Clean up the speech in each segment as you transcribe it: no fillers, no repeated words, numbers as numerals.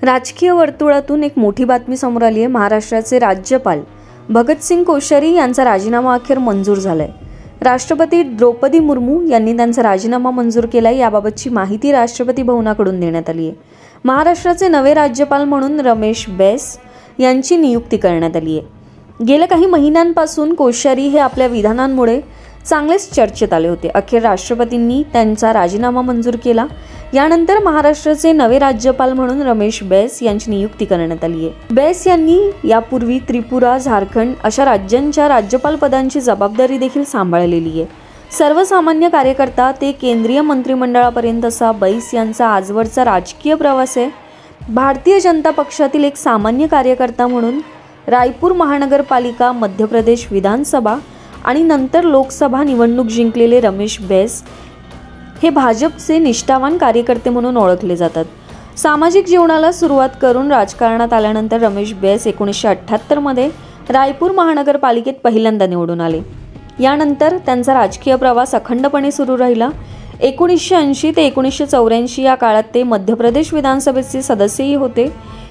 राजकीय वर्तुळातून एक मोठी बातमी समोर आली आहे। महाराष्ट्राचे राज्यपाल भगतसिंग कोश्यारी यांचा राजीनामा अखेर मंजूर झालाय। राष्ट्रपती द्रौपदी मुर्मू यांनी त्यांचा राजीनामा मंजूर केलाय। याबाबतची माहिती राष्ट्रपती भवनाकडून देण्यात आली आहे। महाराष्ट्राचे नवे राज्यपाल म्हणून रमेश बैस यांची नियुक्ती करण्यात आली आहे। गेल्या काही महिन्यांपासून कोश्यारी हे आपल्या विधानांमुळे चांगलेच चर्चेत आले होते। अखेर राष्ट्रपतींनी त्यांचा राजीनामा मंजूर केला। यानंतर महाराष्ट्राचे नवे राज्यपाल म्हणून रमेश बैस यांची नियुक्ती करण्यात आली आहे। बैस यांनी यापूर्वी त्रिपुरा, झारखंड अशा राज्यांच्या राज्यपाल पदांची जबाबदारी देखील सांभाळलेली आहे। सर्वसामान्य कार्यकर्ता ते केंद्रीय मंत्रिमंडळापर्यंत असा बैस यांचा आजवरचा राजकीय प्रवास आहे। भारतीय जनता पक्षातील एक सामान्य कार्यकर्ता म्हणून रायपूर महानगरपालिका, मध्य प्रदेश विधानसभा आणि नंतर लोकसभा निवडणूक जिंकलेले रमेश बैस हे भाजपचे निष्ठावान कार्यकर्ते म्हणून ओळखले जातात। सामाजिक जीवनाला सुरुवात करून राजकारणात आल्यानंतर रमेश बैस 1978 मध्ये रायपूर महानगरपालिकेत पहिल्यांदा निवडून आले। यानंतर त्यांचा राजकीय प्रवास अखंडपणे सुरू राहिला। 1980 ते 1984 या काळात ते मध्य प्रदेश विधानसभेचे सदस्यही होते।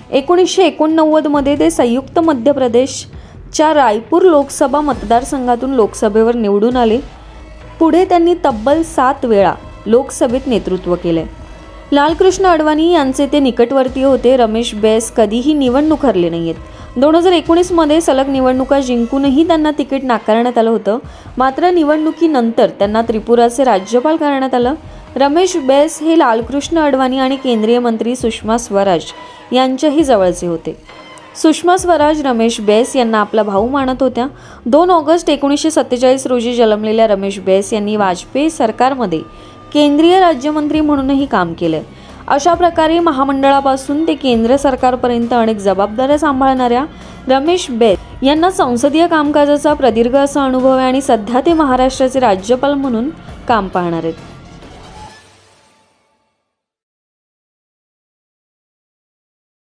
1989 मध्ये ते संयुक्त मध्य प्रदेशच्या रायपूर लोकसभा मतदारसंघातून लोकसभेवर निवडून आले। पुढे त्यांनी तब्बल 7 वेळा लोकसभेत नेतृत्व केले। लालकृष्ण अडवाणी यांचे ते निकटवर्तीय होते। रमेश बैस कधीही निवडणूक हरले नाहीत। 2019 मध्ये सलग निवडणुका जिंकूनही त्यांना तिकीट नाकारण्यात आलं होतं। मात्र निवडणुकीनंतर त्यांना त्रिपुराचे राज्यपाल करण्यात आलं। रमेश बैस हे लालकृष्ण अडवाणी आणि केंद्रीय मंत्री सुषमा स्वराज यांच्याही जवळचे होते। सुषमा स्वराज रमेश बैस यांना आपला भाऊ मानत होत्या। 2 ऑगस्ट 1947 रोजी जन्मलेल्या रमेश बैस यांनी वाजपेयी सरकारमध्ये केंद्रीय राज्यमंत्री म्हणूनही काम केले। अशा प्रकारे महामंडळापासून ते केंद्र सरकारपर्यंत अनेक जबाबदाऱ्या सांभाळणाऱ्या रमेश बैस यांना संसदीय कामकाजाचा प्रदीर्घ असा अनुभव आहे आणि सध्या ते महाराष्ट्राचे राज्यपाल म्हणून काम पाहणार आहेत।